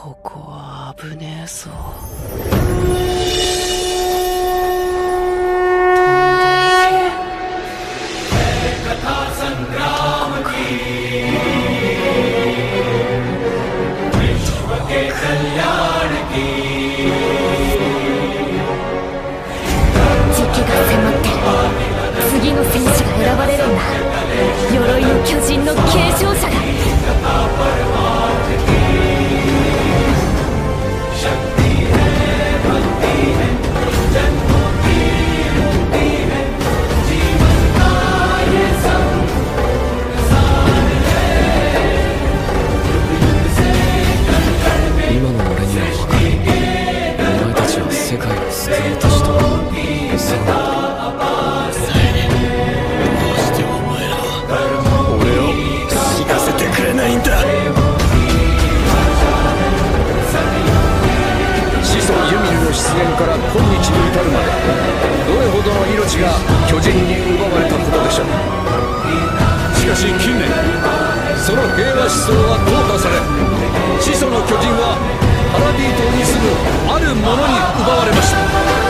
ここは危ねえぞ。 時期が迫ってる。次の戦士が選ばれるんだ。鎧の巨人の継承者が。 今の俺には分かる。お前たちは世界を救おうとした。そうなんだ。どうしてお前らは俺を死なせてくれないんだ。始祖ユミルの出現から今日に至るまで、どれほどの命が巨人に奪われたことでしょう。しかし近年、その平和思想は淘汰され、始祖の巨人はパラディ島に住むある者に奪われました。